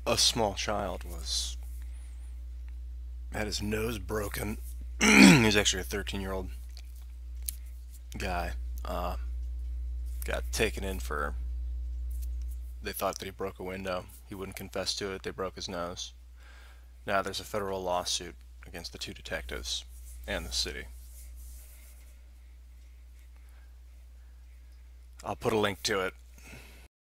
a small child had his nose broken. He was actually a 13-year-old guy. Uh, got taken in for. They thought that he broke a window. He wouldn't confess to it. They broke his nose. Now there's a federal lawsuit against the two detectives and the city. I'll put a link to it